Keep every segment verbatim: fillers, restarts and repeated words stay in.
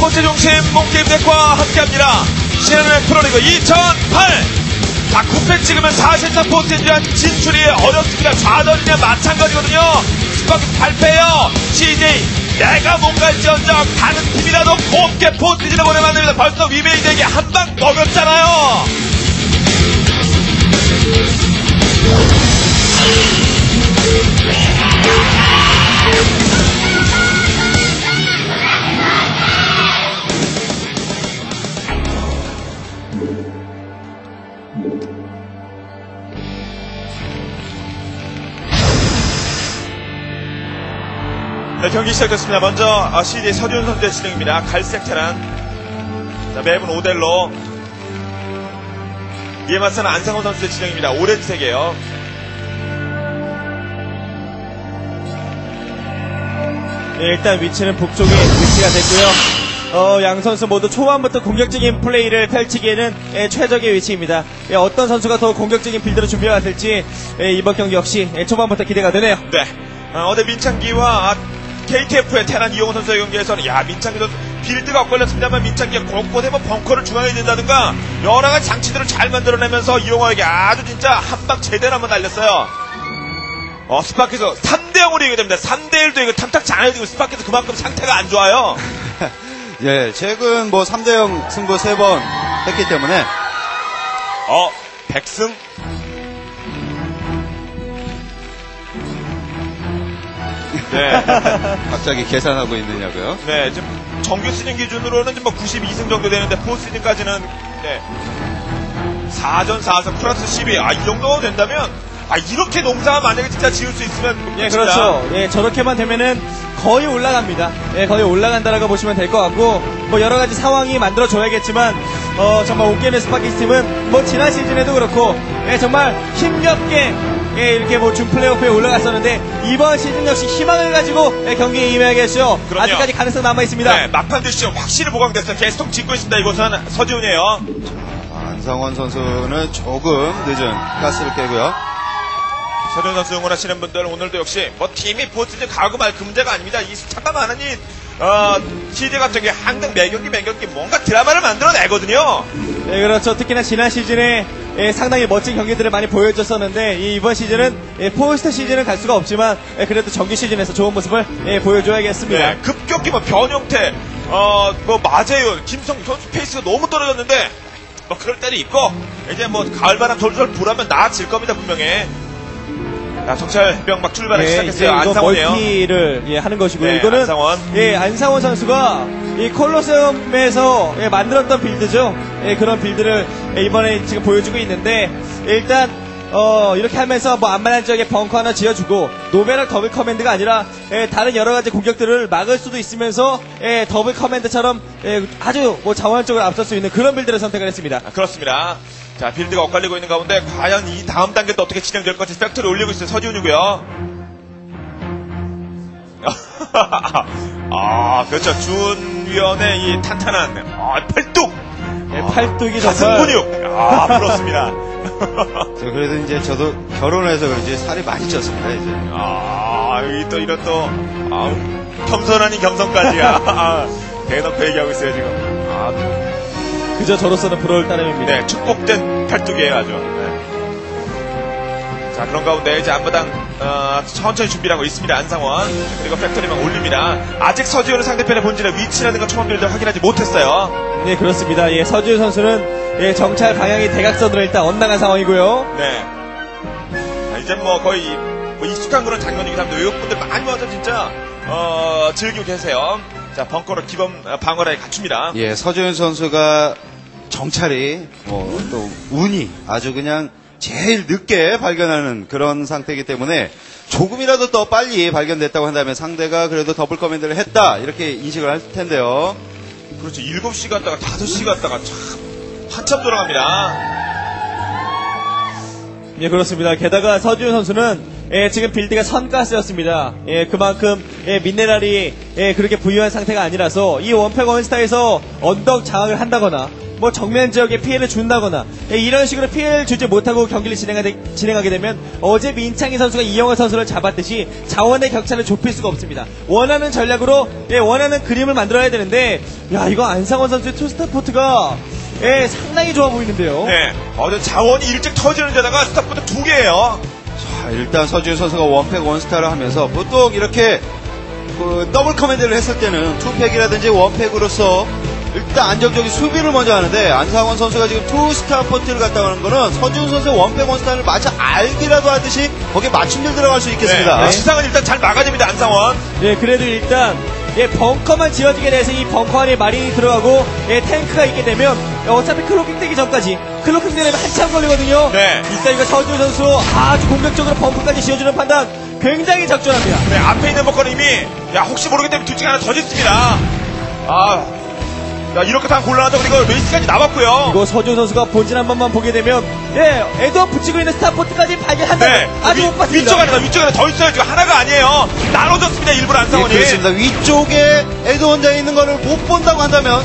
스포츠 중심 몽게임넷과 함께합니다. 신한은행 프로리그 이천팔. 자, 구 패 찍으면 사실상 포스트에 진출이 어렵습니다. 좌절이냐 마찬가지거든요. 스파크스 팔 패요. 씨제이 내가 뭔가일지언정 다른 팀이라도 곱게 포스트를 보내 만듭니다. 벌써 위메이드에게 한 방 먹였잖아요. 네, 경기 시작됐습니다. 먼저 아, 씨제이 서지훈 선수의 진행입니다. 갈색 테란. 자, 매분 오델로. 이에 맞서는 안상호 선수의 진행입니다. 오렌지색이에요. 네, 일단 위치는 북쪽에 위치가 됐고요. 어, 양 선수 모두 초반부터 공격적인 플레이를 펼치기에는 예, 최적의 위치입니다. 예, 어떤 선수가 더 공격적인 빌드를 준비해왔을지 예, 이번 경기 역시 예, 초반부터 기대가 되네요. 네. 어, 어제 민창기와 케이티에프의 테란 이용호 선수의 경기에서는 야 민창기 선수 빌드가 엇걸렸습니다만 민창기가 곳곳에만 벙커를 중앙에 든다든가 여러 가지 장치들을 잘 만들어내면서 이용호에게 아주 진짜 한 방 제대로 한번 날렸어요. 어 스파크에서 삼 대 영으로 이기게 됩니다. 삼 대 일도 이거 탐탁지 않아요. 지금 스파크에서 그만큼 상태가 안 좋아요. 예, 최근 뭐 삼 대 영 승부 세 번 했기 때문에 어 백승 네. 갑자기 계산하고 있느냐고요? 네, 지금 정규 시즌 기준으로는 지금 뭐 구십이 승 정도 되는데 포스트 시즌까지는 네. 사 전 사 승 플러스 십이. 아, 이 정도 된다면 아, 이렇게 농사 만약에 진짜 지을 수 있으면 예, 그렇죠. 예, 저렇게만 되면은 거의 올라갑니다. 예, 거의 올라간다라고 보시면 될 것 같고 뭐 여러 가지 상황이 만들어 줘야겠지만 어, 정말 온게임의 스파키스 팀은 뭐 지난 시즌에도 그렇고 예, 정말 힘겹게 예, 이렇게 뭐 준 플레이오프에 올라갔었는데 이번 시즌 역시 희망을 가지고 예, 경기에 임해야겠죠. 그럼요. 아직까지 가능성 남아 있습니다. 네, 막판 득실 확실히 보강됐어요. 계속 짓고 있습니다. 이곳은 서지훈이에요. 안상원 선수는 조금 늦은 가스를 깨고요. 서지훈 선수 응원하시는 분들 오늘도 역시 뭐 팀이 포스트 가고 말 그 문제가 아닙니다. 이 숫자가 많으니 어, 씨제이 같은 게 항상 매경기 매경기 뭔가 드라마를 만들어내거든요. 네, 그렇죠. 특히나 지난 시즌에 예, 상당히 멋진 경기들을 많이 보여줬었는데 이, 이번 시즌은 예, 포스트 시즌은 갈 수가 없지만 예, 그래도 정규 시즌에서 좋은 모습을 예, 보여줘야겠습니다. 네, 급격히 뭐 변형태, 어, 뭐 마재윤, 김성규 선수 페이스가 너무 떨어졌는데 뭐 그럴 때도 있고 이제 뭐 가을바람 돌돌 불하면 나아질 겁니다 분명히. 자, 정찰 해병 막 출발을 예, 시작했어요. 이거 안상원이에요. 멀티를 예, 하는 것이고요. 네, 이거는 안상원. 예, 안상원 선수가 이 콜로세움에서 예, 만들었던 빌드죠. 예, 그런 빌드를 예, 이번에 지금 보여주고 있는데 일단 어, 이렇게 하면서 뭐 안만한 지역에 벙커 하나 지어주고 노베락 더블 커맨드가 아니라 예, 다른 여러 가지 공격들을 막을 수도 있으면서 예, 더블 커맨드처럼 예, 아주 뭐 자원적으로 앞설 수 있는 그런 빌드를 선택을 했습니다. 아, 그렇습니다. 자, 빌드가 엇갈리고 있는 가운데 과연 이 다음 단계 또 어떻게 진행될 건지 팩트를 올리고 있어요. 서지훈이고요. 아, 그렇죠. 준 위원의 이 탄탄한 아, 팔뚝. 예, 팔뚝이 가슴 정말 근육. 아, 부럽습니다. 저 그래도 이제 저도 결혼해서 그런지 살이 많이 쪘습니다, 이제. 아, 여기 또 이런 또 아, 겸손 아닌 겸손까지야. 아, 대놓고 얘기하고 있어요 지금. 아, 그저 저로서는 부러울 따름입니다. 네, 축복된 팔뚝이에요 아주. 네. 자, 그런 가운데 이제 앞마당 어, 천천히 준비를 하고 있습니다. 안상원. 그리고 팩토리만 올립니다. 아직 서지훈은 상대편의 본진의 위치라든가 초반 빌드 확인하지 못했어요. 네, 그렇습니다. 예, 서지훈 선수는 예, 정찰 방향이 대각선으로 일단 엇나간 상황이고요. 네. 자, 이제 뭐 거의 뭐 익숙한 그런 장면이긴 합니다. 외국분들 많이 와서 진짜 어, 즐기고 계세요. 자, 벙커로 기본 방어라에 갖춥니다. 예, 서지훈 선수가 정찰이 뭐 또 운이 아주 그냥 제일 늦게 발견하는 그런 상태이기 때문에 조금이라도 더 빨리 발견됐다고 한다면 상대가 그래도 더블 커맨드를 했다 이렇게 인식을 할 텐데요. 그렇죠. 일곱 시 갔다가 다섯 시 갔다가 참 한참 돌아갑니다. 예, 그렇습니다. 게다가 서지훈 선수는 예, 지금 빌드가 선가스였습니다. 예, 그만큼 예, 미네랄이 예, 그렇게 부유한 상태가 아니라서 이 원팩 원스타에서 언덕 장악을 한다거나 뭐 정면 지역에 피해를 준다거나 예, 이런 식으로 피해를 주지 못하고 경기를 진행하게, 진행하게 되면 어제 민창희 선수가 이영호 선수를 잡았듯이 자원의 격차를 좁힐 수가 없습니다. 원하는 전략으로 예, 원하는 그림을 만들어야 되는데 야 이거 안상원 선수의 투스타포트가 예, 상당히 좋아 보이는데요. 네. 어제 자원이 일찍 터지는 데다가 스탑부터 두 개예요. 자, 일단 서지훈 선수가 원팩 원스타를 하면서 보통 이렇게 그 더블 커맨드를 했을 때는 투팩이라든지 원팩으로서 일단 안정적인 수비를 먼저 하는데 안상원 선수가 지금 투스타 포트를 갖다 하는 거는 서지훈 선수의 원팩 원스타를 마치 알기라도 하듯이 거기에 맞춤질 들어갈 수 있겠습니다. 네. 네. 시상은 일단 잘 막아줍니다, 안상원. 예, 그래도 일단 예, 벙커만 지어지게 돼서 이 벙커 안에 마린이 들어가고 예, 탱크가 있게 되면 어차피 클로킹 되기 전까지 클로킹 되려면 한참 걸리거든요. 네. 일단 이거 서지훈 선수 아주 공격적으로 벙커까지 지어주는 판단 굉장히 적절합니다. 네, 앞에 있는 버커는 이미 야 혹시 모르기 때문에 둘 중에 하나 더 짓습니다. 아, 야 이렇게 다 곤란하다 보니까 레이스까지 남았고요. 이거 서지훈 선수가 본진 한 번만 보게 되면 예, 에드원 붙이고 있는 스타포트까지 발견한다. 네, 아직 위, 못 봤습니다. 위쪽 하나, 위쪽 하나 더 있어요. 지금 하나가 아니에요. 나눠졌습니다. 일부러 예, 안상원이. 그렇습니다. 위쪽에 에드 혼자 있는 거를 못 본다고 한다면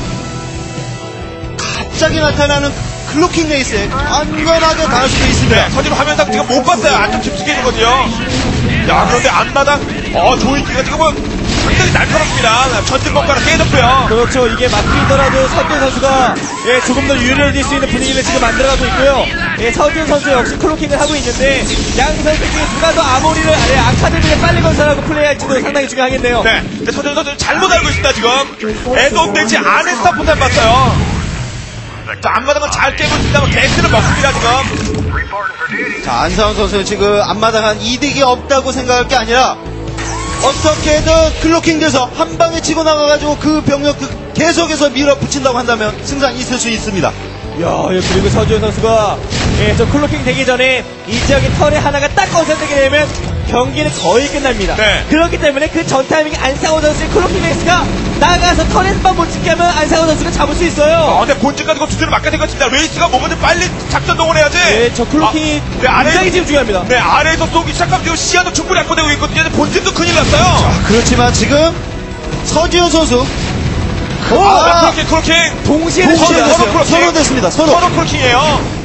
갑자기 나타나는 클로킹 레이스에 안전하게 당할 수도 있습니다. 네, 서지훈 화면상 지금 못 봤어요. 안쪽 깊숙이 있는 거죠. 야, 그런데 앞마당, 어, 조이기가 지금 뭐 상당히 날카롭습니다. 전진 벙커가 깨졌고요. 그렇죠. 이게 막히더라도 서지훈 선수가 예, 조금 더 유리해질 수 있는 분위기를 지금 만들어가고 있고요. 예, 서지훈 선수 역시 클로킹을 하고 있는데 양 선수 중에 누가 더 아모리를 예, 아카데미를 빨리 건설하고 플레이할지도 상당히 중요하겠네요. 네, 근데 서지훈 선수 잘못 알고 있습니다. 지금 에드온 벤치 안에 스타포트 안 봤어요. 자, 앞마당은 잘 깨고 있습니다만 게스트를 먹습니다. 지금. 자, 안상원 선수는 지금 앞마당한 이득이 없다고 생각할 게 아니라 어떻게든 클로킹 돼서 한 방에 치고 나가가지고 그 병력 그 계속해서 밀어붙인다고 한다면 승산 있을 수 있습니다. 야, 예, 그리고 서지훈 선수가 예, 저 클로킹 되기 전에 이 지역의 털에 하나가 딱 건설되게 되면 경기는 거의 끝납니다. 네. 그렇기 때문에 그 전 타이밍에 안상원 선수의 클로킹 레이스가 나가서 털에서만 못 찍게 하면 안상원 선수가 잡을 수 있어요. 어, 근데 본진 가지고 두드려 맞게 된 것 같습니다. 레이스가 뭐 먼저 빨리 작전 동원해야지. 예, 저 클로킹이 아, 네, 아래, 굉장히 지금 중요합니다. 네, 아래에서 쏘기 시작하면 지금 시야도 충분히 확보되고 있거든요. 근데 본진도 큰일 났어요. 아, 그렇지만 지금 서지훈 선수 오, 아, 크로킹, 크로킹. 동시에 동시에 서로, 됐어요. 서로 크로킹. 서로 됐습니다. 서로. 서로 크로킹이에요.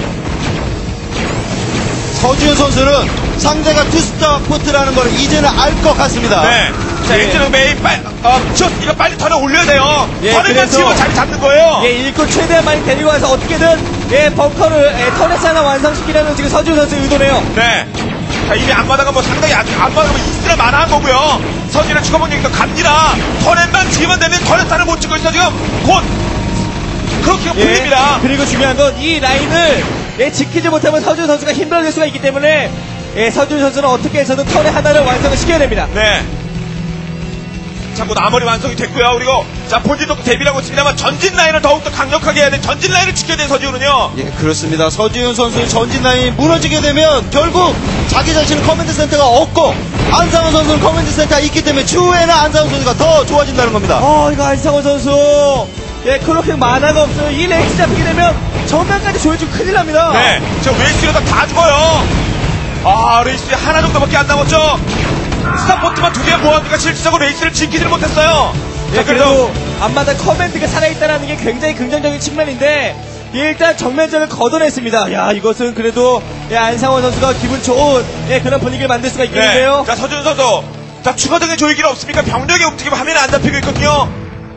서지훈 선수는 상대가 투스타 포트라는 걸 이제는 알 것 같습니다. 네. 자, 예. 엔지는 메인 빨리, 어, 저, 이거 빨리 턴에 올려야 돼요. 예, 턴에만 그래서- 치고 자리 잡는 거예요. 예, 일꾼 최대한 많이 데리고 와서 어떻게든 예, 벙커를 예, 털에서 하나 완성시키려는 지금 서지훈 선수의 의도네요. 네. 자, 이미 앞마당은 뭐 상당히 안, 앞마당은 뭐 이스라 만화한 거고요. 서진의 추가번역이 갑니다. 턴에만 지기만 되면 턴에탄을 못 찍고 있어, 지금. 곧. 그렇게 풀립니다. 그리고 중요한 건 이 라인을 예, 지키지 못하면 서준 선수가 힘들어질 수가 있기 때문에 예, 서준 선수는 어떻게 해서든 턴에 하나를 완성을 시켜야 됩니다. 네. 자, 뭐 나머리 완성이 됐고요. 그리고 자, 본진도 대비를 하고 있습니다만 전진 라인을 더욱더 강력하게 해야 돼. 전진 라인을 지켜야 돼, 서지훈은요. 예, 그렇습니다. 서지훈 선수의 전진 라인이 무너지게 되면 결국 자기 자신은 커맨드 센터가 없고 안상원 선수는 커맨드 센터가 있기 때문에 추후에는 안상원 선수가 더 좋아진다는 겁니다. 어, 이거 안상원 선수 예, 클로킹 만화가 없어요. 이 레이스 잡히게 되면 정면까지 조여주면 큰일 납니다. 네. 지금 레이스가 다 죽어요. 아, 레이스 하나 정도밖에 안 남았죠. 스타포트만 두 개 모았으니까 실질적으로 레이스를 지키지를 못했어요. 예, 자, 그래도 앞마다 커맨드가 살아있다는 게 굉장히 긍정적인 측면인데 일단 정면전을 걷어냈습니다. 야, 이것은 그래도 예, 안상원 선수가 기분 좋은 예, 그런 분위기를 만들 수가 있겠는데요. 네. 자, 서준 선수. 자, 추가적인 조이기는 없습니까? 병력의 움직임 화면에 안 잡히고 있거든요.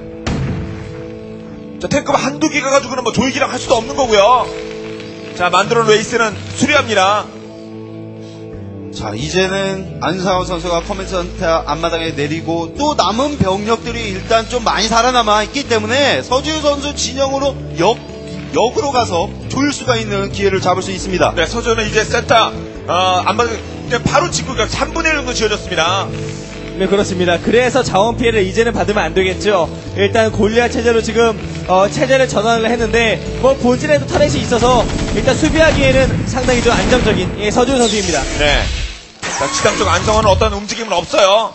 자, 탱크가 한두 기가 가지고는 뭐 조이기랑 할 수도 없는 거고요. 자, 만들어 놓은 레이스는 수리합니다. 자, 이제는 안상원 선수가 커맨드 센터 앞마당에 내리고 또 남은 병력들이 일단 좀 많이 살아남아 있기 때문에 서지훈 선수 진영으로 역, 역으로 가서 조일 수가 있는 기회를 잡을 수 있습니다. 네, 서준은 이제 센터, 어, 안 받은, 바로 짓고 삼분의 일 정도 지어졌습니다. 네, 그렇습니다. 그래서 자원 피해를 이제는 받으면 안 되겠죠. 일단 골리앗 체제로 지금 어, 체제를 전환을 했는데 뭐 본진에도 터렛이 있어서 일단 수비하기에는 상당히 좀 안정적인 예, 서준 선수입니다. 네. 자, 지상 쪽 안성원은 어떤 움직임은 없어요.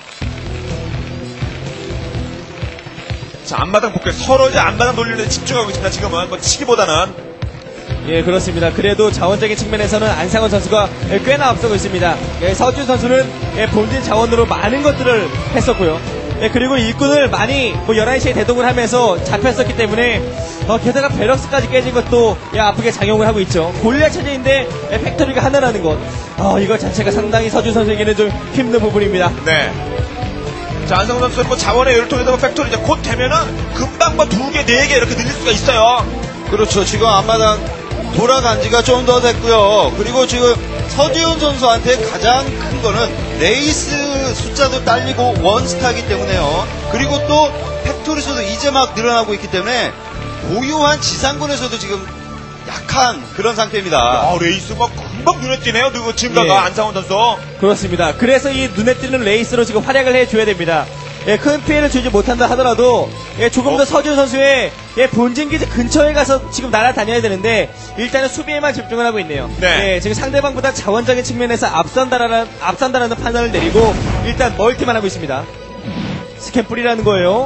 자, 앞마당 볼게요. 서로 이제 앞마당 돌리는 데 집중하고 있습니다. 지금은 뭐 치기보다는. 예, 그렇습니다. 그래도 자원적인 측면에서는 안상원 선수가 예, 꽤나 앞서고 있습니다. 예, 서준 선수는 예, 본진 자원으로 많은 것들을 했었고요. 예, 그리고 일꾼을 많이 뭐 열한 시에 대동을 하면서 잡혔었기 때문에 어, 게다가 베럭스까지 깨진 것도 예, 아프게 작용을 하고 있죠. 골리앗 체제인데 예, 팩토리가 하나라는 것. 어, 이거 자체가 상당히 서준 선수에게는 좀 힘든 부분입니다. 네. 자, 안상훈 선수는 뭐 자원의 열을 통해서 팩토리 이제 곧 되면은 금방 뭐 두 개, 네 개 이렇게 늘릴 수가 있어요. 그렇죠. 지금 앞마당 돌아간 지가 좀 더 됐고요. 그리고 지금 서지훈 선수한테 가장 큰 거는 레이스 숫자도 딸리고 원스타이기 때문에요. 그리고 또 팩토리 수도 이제 막 늘어나고 있기 때문에 고유한 지상군에서도 지금 약한 그런 상태입니다. 아, 레이스 막 금방 눈에 띄네요. 누구 증가가 예. 안상훈 선수. 그렇습니다. 그래서 이 눈에 띄는 레이스로 지금 활약을 해줘야 됩니다. 예, 큰 피해를 주지 못한다 하더라도 예, 조금 더 어? 서준 선수의 예, 본진 기지 근처에 가서 지금 날아다녀야 되는데 일단은 수비에만 집중을 하고 있네요. 네. 예, 지금 상대방보다 자원적인 측면에서 앞선다라는 앞선다라는 판단을 내리고 일단 멀티만 하고 있습니다. 스캔 뿌리라는 거예요.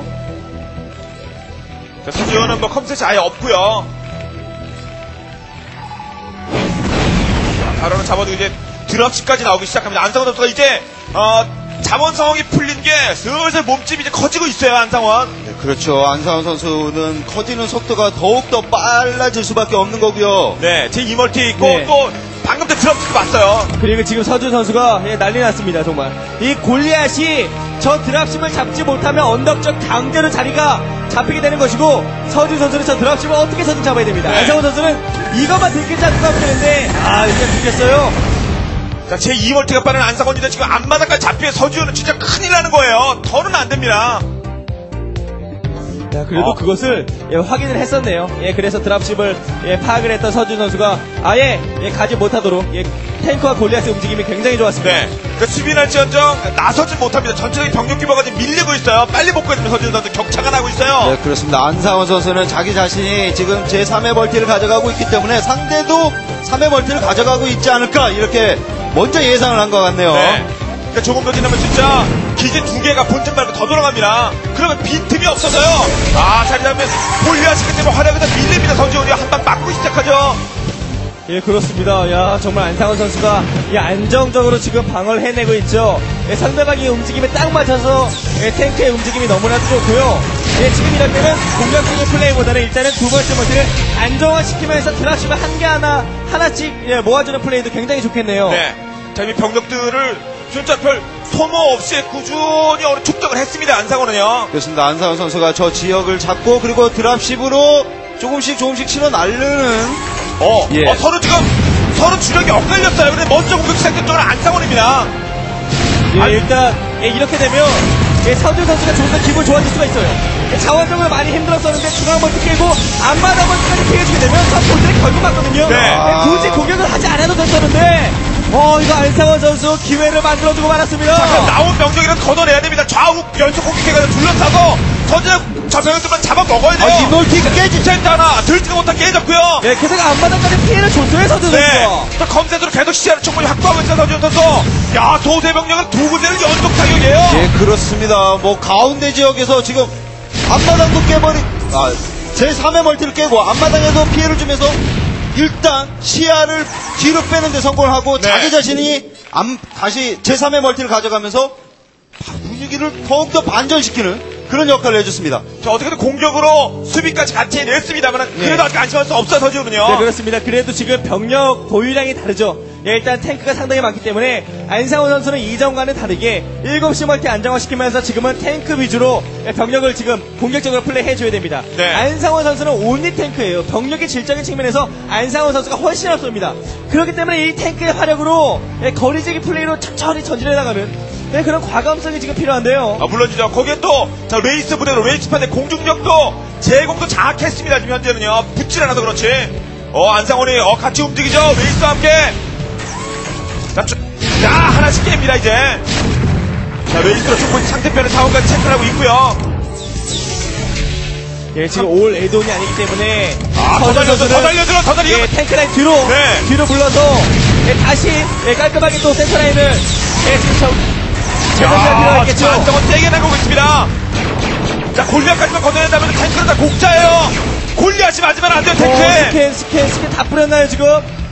자, 서지훈은 뭐 컴셋이 아예 없고요. 바로는 잡아도 이제 드랍십까지 나오기 시작합니다. 안상원 선수가 이제 어, 자원 상황이 풀린 게 슬슬 몸집이 이제 커지고 있어요. 안상원. 네, 그렇죠. 안상훈 선수는 커지는 속도가 더욱더 빨라질 수밖에 없는 거고요. 네, 제 이멀티 있고 네. 또 방금 전 드랍십도 봤어요. 그리고 지금 서준 선수가 예, 난리 났습니다. 정말 이 골리앗이 저 드랍십을 잡지 못하면 언덕 쪽 강제로 자리가 잡히게 되는 것이고 서준 선수는 저 드랍십을 어떻게 해서든 잡아야 됩니다. 네. 안상훈 선수는 이것만 들키지 않고 가면 되는데 아 이제 들켰어요. 자, 제 이멀티가 빠른 안상원인데 지금 앞마당까지 잡히면 서지훈은 진짜 큰일 나는 거예요. 더는 안 됩니다. 야, 그래도 어. 그것을 예, 확인을 했었네요. 예, 그래서 드랍십을 예, 파악을 했던 서준 선수가 아예 예, 가지 못하도록 예, 탱크와 골리앗의 움직임이 굉장히 좋았습니다. 네. 그 수비할지언정 나서지 못합니다. 전체적인 병력 규모가 지금 밀리고 있어요. 빨리 못 가면 서지훈 선수 격차가 나고 있어요. 네, 그렇습니다. 안상원 선수는 자기 자신이 지금 제삼 회 멀티를 가져가고 있기 때문에 상대도 삼 회 멀티를 가져가고 있지 않을까 이렇게 먼저 예상을 한 것 같네요. 네. 그러니까 조금 더 지나면 진짜 기지 두 개가 본진 말고 더 돌아갑니다. 그러면 빈틈이 없어서요. 아, 자리 잡으면 골리앗이기 때문에 활약을 다 밀립니다. 서지훈이 한 방 맞고 시작하죠. 예, 그렇습니다. 야, 정말 안상원 선수가 예, 안정적으로 지금 방어를 해내고 있죠. 예, 상대방의 움직임에 딱 맞춰서 예, 탱크의 움직임이 너무나도 좋고요. 예, 지금 이럴 때는 공격적인 플레이보다는 일단은 두 번째 멀티를 안정화시키면서 드랍십을 한 개 하나, 하나씩 예, 모아주는 플레이도 굉장히 좋겠네요. 네. 자, 이 병력들을 진짜 별 소모 없이 꾸준히 어느 축적을 했습니다. 안상원은요. 그렇습니다. 안상훈 선수가 저 지역을 잡고 그리고 드랍십으로 조금씩 조금씩 치러 날르는 어, 예. 어, 서로 지금 서로 주력이 엇갈렸어요. 근데 먼저 공격 시작된 쪽은 안상원입니다. 예, 일단 예, 이렇게 되면 예, 서준 선수가 좀 더 기분 좋아질 수가 있어요. 예, 자원적으로 많이 힘들었었는데 중앙 멀티 깨고 안마다 멀티까지 피해주게 되면 저 본질에 결국 맞거든요. 네. 예, 굳이 공격을 하지 않아도 됐었는데 어 이거 안상원 선수 기회를 만들어주고 말았습니다. 그럼 나온 병력이라도 걷어내야 됩니다. 좌우 연속 공격해가지고 둘러싸고 저저 저 병력들만 잡아먹어야 돼요. 아, 이멀티가 깨지. 센터 하나 들지도 못하게 깨졌고요. 예, 게다가 앞마당까지 피해를 줬어요, 서준 네. 선수가. 또 검색으로 계속 시야를 충분히 확보하고 있어요. 서지훈 선수. 야, 도세 병력은 두 군데를 연속 타격이에요. 예, 그렇습니다. 뭐 가운데 지역에서 지금 앞마당도 깨버리, 아, 제삼 회 멀티를 깨고 앞마당에서 피해를 주면서 일단 시야를 뒤로 빼는 데 성공을 하고 네. 자기 자신이 암, 다시 제삼 회 멀티를 가져가면서 분위기를 더욱더 반전시키는 그런 역할을 해줬습니다. 자, 어떻게든 공격으로 수비까지 같이 해냈습니다만 그래도 아직 안심할 수 없어요. 서지훈은요. 네, 그렇습니다. 그래도 지금 병력 보유량이 다르죠. 예, 일단 탱크가 상당히 많기 때문에 안상훈 선수는 이전과는 다르게 일곱 시 멀티 안정화시키면서 지금은 탱크 위주로 예, 병력을 지금 공격적으로 플레이해줘야 됩니다. 네. 안상훈 선수는 온리 탱크예요. 병력의 질적인 측면에서 안상훈 선수가 훨씬 앞섭니다. 그렇기 때문에 이 탱크의 화력으로 예, 거리제기 플레이로 천천히 전진해 나가는 예, 그런 과감성이 지금 필요한데요. 아, 물론이죠. 거기에 또, 자, 레이스 부대로, 레이스판의 공중력도, 제공도 장악했습니다. 지금 현재는요. 붙질 않아서 그렇지. 어, 안상원이, 어, 같이 움직이죠. 레이스와 함께. 자, 쭉, 자, 하나씩 깹니다, 이제. 자, 레이스로 충분히 상대편의 자원까지 체크를 하고 있고요. 예, 지금 올 에드온이 아니기 때문에 아, 더 서준 달려들어, 선수는 더 달려들어, 더 달려. 예, 탱크라인 뒤로 네. 뒤로 불러서 예, 다시 예, 깔끔하게 또 센터라인을 예, 지금 저 제거해야 자, 필요하겠죠. 안상원 세게 나가고 있습니다. 자, 골리앗까지만 걷어낸다면 탱크는 다 공짜예요. 골리앗이 맞으면 안 돼요, 어, 탱크에. 스캔, 스캔, 스캔 다 뿌렸나요, 지금?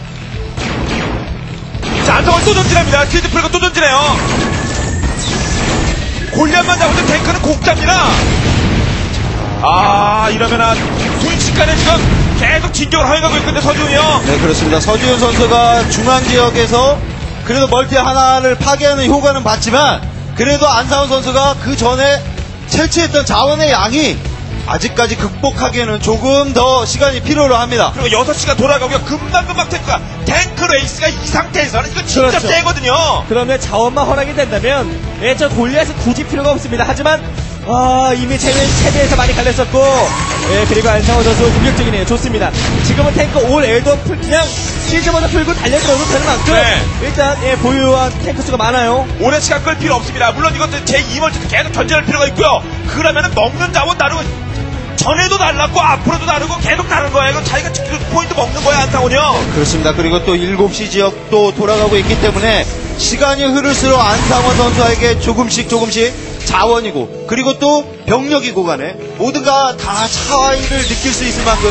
자, 안성은 또 전진합니다. 퀴즈풀가 또 전진해요. 골리앗만 잡으면 탱크는 공짜입니다. 아, 이러면은 순식간에 지금 계속 진격을 허용하고 있거든요, 서지훈이요. 네, 그렇습니다. 서지훈 선수가 중앙 지역에서 그래도 멀티 하나를 파괴하는 효과는 봤지만 그래도 안상훈 선수가 그 전에 채취했던 자원의 양이 아직까지 극복하기에는 조금 더 시간이 필요로 합니다. 그리고 여섯 시간 돌아가고요. 금방금방 탱크가, 탱크 레이스가 이 상태에서는 이거 진짜 그렇죠. 세거든요. 그러면 자원만 허락이 된다면, 예, 저 골리앗은 굳이 필요가 없습니다. 하지만, 아, 이미 체대, 체대에서 많이 갈렸었고, 예, 그리고 안상호 선수 공격적이네요. 좋습니다. 지금은 탱크 올 엘도 풀, 그냥 시즈모드 풀고 달려들어도 되는 만큼, 네. 일단, 예, 보유한 탱크 수가 많아요. 오랜 시간 끌 필요 없습니다. 물론 이것도 제이 멀티도 계속 견제할 필요가 있고요. 그러면은 먹는 자원 다르고, 전에도 달랐고, 앞으로도 다르고, 계속 다른 거예요. 이건 자기가 포인트 먹는 거야, 안상훈이요. 그렇습니다. 그리고 또 일곱 시 지역도 돌아가고 있기 때문에 시간이 흐를수록 안상원 선수에게 조금씩 조금씩 자원이고 그리고 또 병력이고 간에 모두가 다 차이를 느낄 수 있을 만큼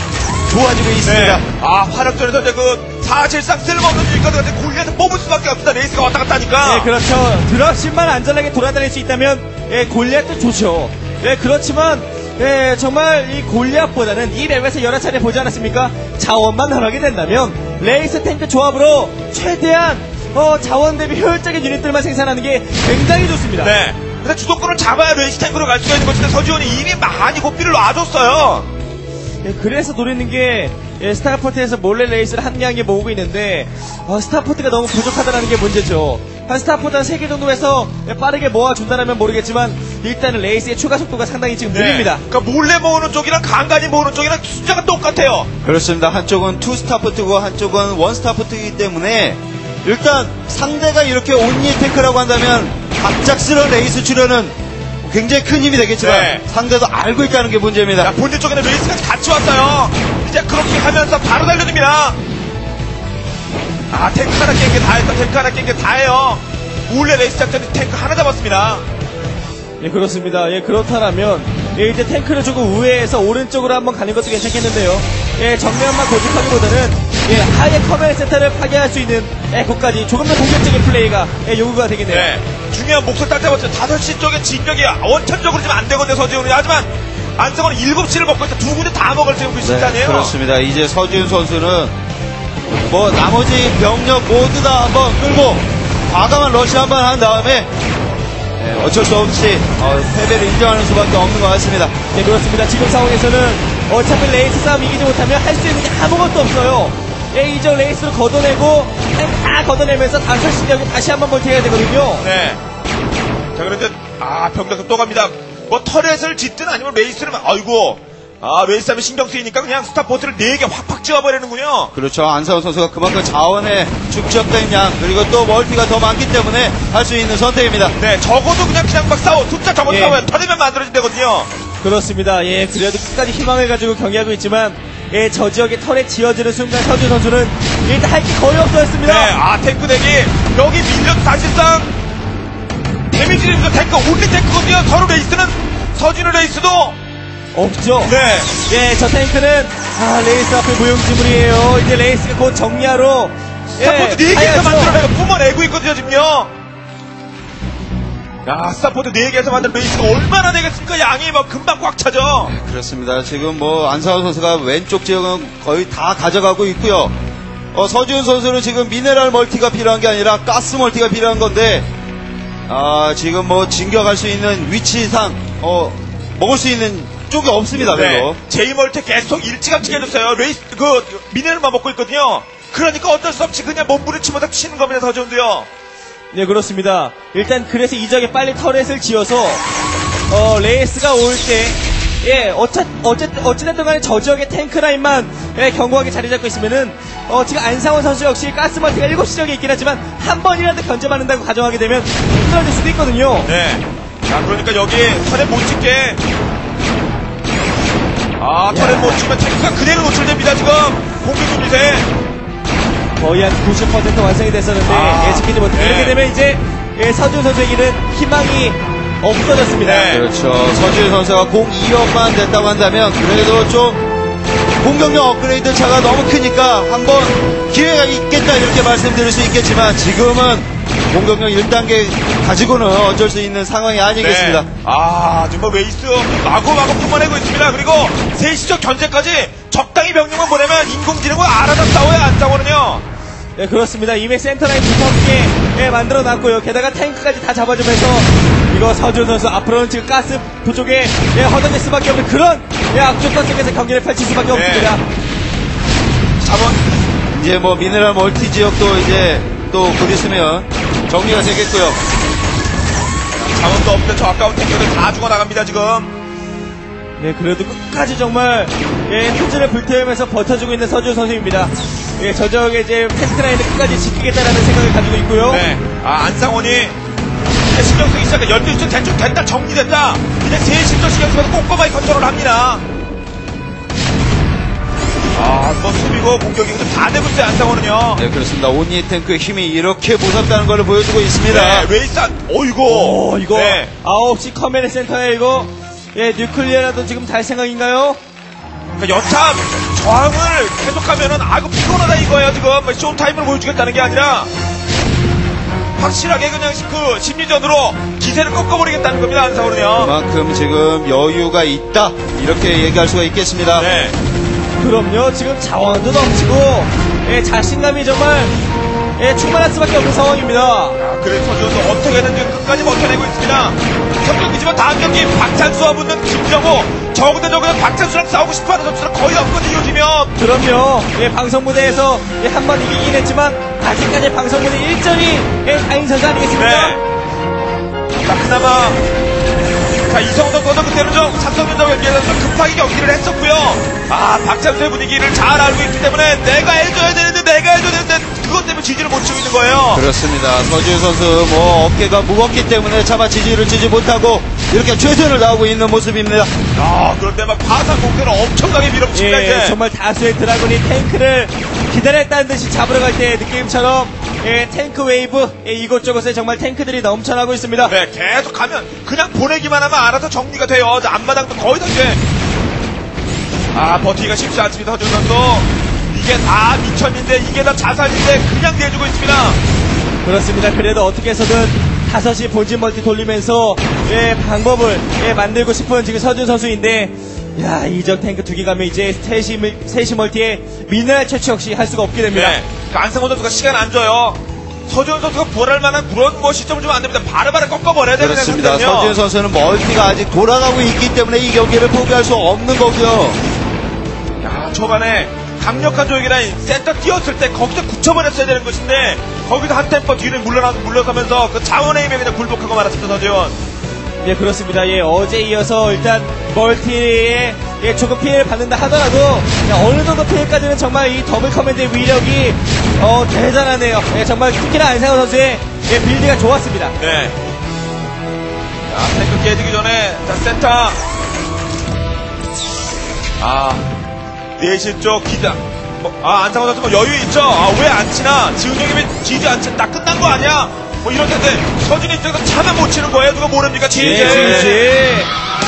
좋아지고 있습니다. 네. 아, 화력전에서 이제 그, 사실상 쓸모없는 일가들한테 골리앗을 뽑을 수밖에 없다. 레이스가 왔다 갔다 하니까. 예, 그렇죠. 드랍십만 안전하게 돌아다닐 수 있다면, 예, 골리앗도 좋죠. 예, 그렇지만, 예, 정말 이 골리앗보다는 이 맵에서 여러 차례 보지 않았습니까? 자원만 허락이 된다면 레이스 탱크 조합으로 최대한 어, 자원 대비 효율적인 유닛들만 생산하는 게 굉장히 좋습니다. 네. 근데 주도권을 잡아야 레이스 탱크로 갈 수가 있는 것인데 서지훈이 이미 많이 고삐를 놔줬어요. 예, 그래서 노리는 게 예, 스타포트에서 몰래 레이스를 한 양에 모으고 있는데 어, 스타포트가 너무 부족하다는 게 문제죠. 한 스타포트 한 세 개 정도 해서 예, 빠르게 모아준다면 모르겠지만 일단은 레이스의 추가 속도가 상당히 지금 느립니다. 그러니까 몰래 모으는 쪽이랑 간간히 모으는 쪽이랑 숫자가 똑같아요. 그렇습니다. 한쪽은 투 스타포트고 한쪽은 원 스타포트이기 때문에 일단 상대가 이렇게 온리 탱크라고 한다면 갑작스러운 레이스 출현은 굉장히 큰 힘이 되겠지만 네. 상대도 알고 있다는 게 문제입니다. 자, 본진 쪽에는 레이스까지 같이 왔어요. 이제 그렇게 하면서 바로 달려듭니다. 아, 탱크 하나 깬 게 다 했다. 탱크 하나 깬 게 다예요. 몰래 레이스 작전이 탱크 하나 잡았습니다. 예, 그렇습니다. 예, 그렇다면 예, 이제 탱크를 조금 우회해서 오른쪽으로 한번 가는 것도 괜찮겠는데요. 예, 정면만 고집하기보다는 예, 하의 커맨 센터를 파괴할 수 있는 예, 곳까지 조금 더 공격적인 플레이가 예, 요구가 되겠네요. 네. 중요한 목소리 딱 잡았죠. 다섯 시 쪽에 진격이 원천적으로 지금 안 되거든요, 서지훈이. 하지만 안성은 일곱 시를 먹고 있다. 두 군데 다 먹을 지금 그 시간이에요. 그렇습니다. 이제 서지훈 선수는 뭐 나머지 병력 모두 다 한번 끌고 과감한 러시 한번 한 다음에 네, 어쩔 수 없이 어, 패배를 인정하는 수밖에 없는 것 같습니다. 네, 그렇습니다. 지금 상황에서는 어차피 레이스 싸움 이기지 못하면 할 수 있는 게 아무것도 없어요. 예, 이제 레이스를 걷어내고 다 걷어내면서 다섯 시력에 다시 한번 멀티해야 되거든요. 네. 자, 그런데 아, 병력도 또 갑니다. 뭐 터렛을 짓든 아니면 레이스를 막, 아이고, 아, 레이스 하면 신경 쓰이니까 그냥 스타포트를 네 개 확확 지어버리는군요. 그렇죠. 안상훈 선수가 그만큼 자원에 축적된 양 그리고 또 멀티가 더 많기 때문에 할 수 있는 선택입니다. 네, 적어도 그냥 그냥 막 싸워. 숫자 적어 예. 싸워야 터렛만 만들어진다거든요. 그렇습니다. 예, 그래도 끝까지 희망해가지고 경기하고 있지만, 예, 저 지역에 털에 지어지는 순간 서준 선수는 일단 할 게 거의 없어졌습니다. 네, 아, 탱크 대기. 여기 밀려도 사실상 데미지는 탱크, 온리 탱크거든요. 서로 레이스는, 서진우 레이스도. 없죠. 네. 예, 저 탱크는 아, 레이스 앞에 무용지물이에요. 이제 레이스가 곧 정리하러 스타포트 예, 네 개에서 가야죠. 만들어내고 뿜어내고 있거든요, 지금요. 야, 스타포트 네 개에서 만든 레이스가 얼마나 되겠습니까? 양이 막 금방 꽉 차죠. 그렇습니다. 지금 뭐 안상훈 선수가 왼쪽 지역은 거의 다 가져가고 있고요. 어, 서지훈 선수는 지금 미네랄 멀티가 필요한 게 아니라 가스 멀티가 필요한 건데 아, 지금 뭐 진격할 수 있는 위치상 어, 먹을 수 있는 쪽이 없습니다. 별로. 네. 제이멀티 계속 일찌감치 해줬어요. 레이스, 그, 미네랄만 먹고 있거든요. 그러니까 어쩔 수 없이 그냥 몸부림치면서 치는 겁니다, 서준도요. 네, 그렇습니다. 일단 그래서 이 지역에 빨리 터렛을 지어서 어, 레이스가 올 때 예, 어차, 어쨌든, 어찌됐든 간에 저 지역의 탱크 라인만, 예, 견고하게 자리 잡고 있으면은, 어, 지금 안상원 선수 역시 가스멀티가 일곱 시 지역에 있긴 하지만, 한 번이라도 견제받는다고 가정하게 되면, 힘들어질 수도 있거든요. 네. 자, 그러니까 여기 터렛 못 찍게. 아, 터렛 못 찍으면 탱크가 그대로 노출됩니다, 지금. 공격 유닛에. 거의 한 구십 퍼센트 완성이 됐었는데, 아, 예측하지 못해. 네. 이렇게 되면 이제, 예, 서준 선수에게는 희망이 없어졌습니다. 네. 그렇죠. 서지훈 선수가 공 이 원만 됐다고 한다면 그래도 좀 공격력 업그레이드 차가 너무 크니까 한번 기회가 있겠다 이렇게 말씀드릴 수 있겠지만 지금은 공격력 일 단계 가지고는 어쩔 수 있는 상황이 아니겠습니다. 네. 아, 정말 웨이스 마구마구 품어내고 있습니다. 그리고 세시적 견제까지 적당히 병력만 보내면 인공지능과 알아서 싸워야 안 싸우거든요. 네, 그렇습니다. 이미 센터라인 두껍게 예, 만들어 놨고요. 게다가 탱크까지 다 잡아주면서 이거 서준 선수 앞으로는 지금 가스 부족에 예, 허덕일 수밖에 없는 그런 예, 압축권 속에서 경기를 펼칠 수밖에 네. 없습니다. 자원 이제 뭐 미네랄 멀티 지역도 이제 또 곧 있으면 정리가 되겠고요. 자원도 없는데 저 아까운 탱크들 다 죽어나갑니다 지금. 네, 그래도 끝까지 정말 예, 투지를 불태우면서 버텨주고 있는 서준 선수입니다. 예, 저쪽에 이제 테스트라인을 끝까지 지키겠다라는 생각을 가지고 있고요. 네. 아, 안상원이 신경 쓰기 시작해. 열두 시 대충 됐다, 정리됐다. 이제 세 시점 신경 쓰면서 꼼꼼하게 컨트롤을 합니다. 아, 뭐 수비고 공격이고 다 되고 있어요, 안상원은요. 네, 그렇습니다. 온니 탱크의 힘이 이렇게 무섭다는 걸 보여주고 있습니다. 네, 웨이산, 어이구. 오, 이거 네. 아홉 시 커맨드 센터에 이거 예, 뉴클리어라도 지금 달 생각인가요? 그러니까 여차 저항을 계속하면은 아 이거 피곤하다 이거예요 지금. 뭐 쇼타임을 보여주겠다는 게 아니라 확실하게 그냥 그 심리전으로 기세를 꺾어버리겠다는 겁니다, 안상원은요. 그만큼 지금 여유가 있다 이렇게 얘기할 수가 있겠습니다. 네. 그럼요. 지금 자원도 넘치고 예, 자신감이 정말 예, 충만할 수밖에 없는 상황입니다. 아, 그래서 서준도 어떻게든 끝까지 버텨내고 있습니다. 첫 경기지만 다음 경기 박찬수와 붙는 김정호. 저보다 저보다 박찬수랑 싸우고 싶어하는 선수는 거의 없거든요, 이기면. 그럼요. 예, 방송 무대에서 예, 한 번 이기긴 했지만 아직까지 방송 무대 일전이 예, 다인 선수 아니겠습니까? 네. 자, 그나마 자, 이성훈 선수도 그때는 좀 삼성전자 경기에서 급하게 경기를 했었고요. 아, 박찬수의 분위기를 잘 알고 있기 때문에 내가 해줘야 되는데 내가 해줘야 되는데 그것 때문에 지지를 못 치고 있는 거예요. 그렇습니다. 서지훈 선수 뭐 어깨가 무겁기 때문에 차마 지지를 치지 못하고 이렇게 최선을 다하고 있는 모습입니다. 아, 그런데 막 파산 공세를 엄청나게 밀어붙입니다, 예, 이제. 정말 다수의 드라군이 탱크를 기다렸다는 듯이 잡으러 갈 때 느낌처럼 예, 탱크 웨이브 예, 이곳저곳에 정말 탱크들이 넘쳐나고 있습니다. 네, 계속 가면 그냥 보내기만 하면 알아서 정리가 돼요. 저 앞마당도 거의 다 이제. 아, 버티기가 쉽지 않습니다, 서준 선수. 이게 다 미천인데 이게 다 자살인데 그냥 내주고 있습니다. 그렇습니다. 그래도 어떻게 해서든 다섯 시 본진 멀티 돌리면서 예, 방법을 예, 만들고 싶은 지금 서준 선수인데 야, 이적 탱크 두 개 가면 이제 세 시, 세 시 멀티에 미네랄 채취 역시 할 수가 없게 됩니다. 네, 그 안상호 선수가 시간 안 줘요. 서준 선수가 부활할 만한 그런 뭐 시점을 주면 안 됩니다. 바로바로 꺾어버려야 되는 그렇습니다. 상태거든요. 서지훈 선수는 멀티가 아직 돌아가고 있기 때문에 이 경기를 포기할 수 없는 거고요. 야, 초반에 강력한 조이기 라인 센터 뛰었을 때 거기서 굳혀버렸어야 되는 것인데 거기서 한 템포 뒤로 물러나, 물러서면서 그 자원의 힘에 그냥 굴복하고 말았습니다, 서지훈. 예, 그렇습니다. 예, 어제 이어서 일단 멀티에 예, 조금 피해를 받는다 하더라도 예, 어느 정도 피해까지는 정말 이 더블 커맨드의 위력이 어, 대단하네요. 예, 정말 특히나 안상호 선수의 예, 빌드가 좋았습니다. 네. 자, 탱크 깨지기 전에 자, 센터. 아, 내실 쪽 기자. 뭐, 아, 안상호 선수 뭐 여유 있죠? 아, 왜 안 치나? 지훈 형이 왜 지지 안 치? 나 끝난 거 아니야? 뭐 이럴 텐데 서준이 입장에서 차만 못 치는 거예요. 누가 모릅니까? 지지. 예, 지지.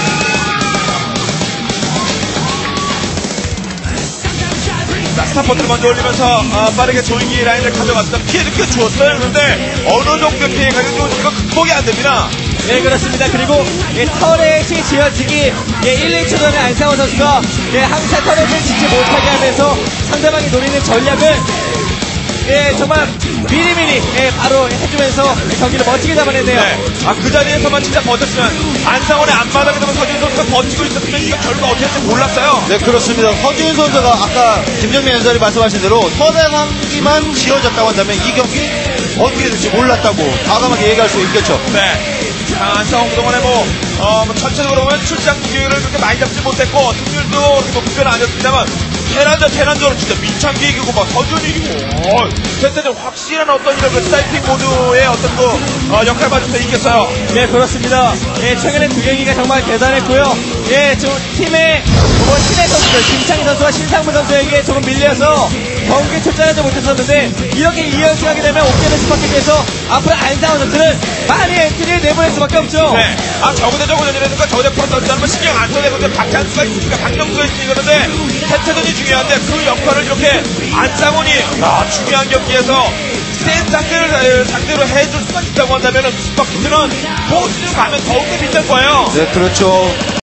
자, 스타포트를 먼저 올리면서 아, 빠르게 조이기 라인을 가져갔다. 피해도 꽤 주었어요. 그런데 어느 정도의 피해가 있는지 극복이 안 됩니다. 네, 그렇습니다. 그리고 예, 터렛이 지어지기 예, 일, 이 초 전에 안상호 선수가 예, 항상 터렛을 짓지 못하게 하면서 상대방이 노리는 전략을 예, 정말 미리미리 예, 바로 해주면서 경기를 멋지게 잡아냈네요. 네. 아, 그 자리에서만 진짜 버텼으면 안상원의 앞마당에 되면 서준 선수가 버티고 있었으면 이거 결과 어떻게 될지 몰랐어요. 네, 그렇습니다. 서지훈 선수가 아까 김정민 해설이 말씀하신 대로 터렛한기만 지어졌다고 한다면 이 경기 어떻게 될지 몰랐다고 과감하게 얘기할 수 있겠죠. 네. 자, 안상원 그동안에 뭐, 어, 뭐 전체적으로 보면 출장 기회를 그렇게 많이 잡지 못했고 승률도 그렇게 높은 편은 아니었습니다만 테란전 테란전으로 진짜 민창기 이기고 막 서준이 이기고 어, 전체적으로 확실한 어떤 이런 그 스타이핑 모드의 어떤 그 어, 역할 받으면서 이겼어요. 네, 그렇습니다. 예, 최근에 두 경기가 정말 대단했고요. 예, 좀 팀의 뭐 신의 선수들 김창희 선수와 신상무 선수에게 조금 밀려서 경기에 출전하지 못했었는데 이렇게 이 연승하게 되면 옥테는 슈퍼캐치에서 앞으로 안상원 선수는 많이 엔트리를 내보낼 수밖에 없죠. 네. 아, 저그대 저그전이라든가 저그대 프로토스라는 신경 안 써도 되는데 박찬수가 있으니까 박명수가 있으니까 그런데 태태전이 중요한데 그 역할을 이렇게 안상원이 야, 중요한 경기에서 센 상대를 상대로 해줄 수만 있다고 한다면 슈퍼캐치는 포스를 가면 더욱더 빛날 거예요. 네, 그렇죠.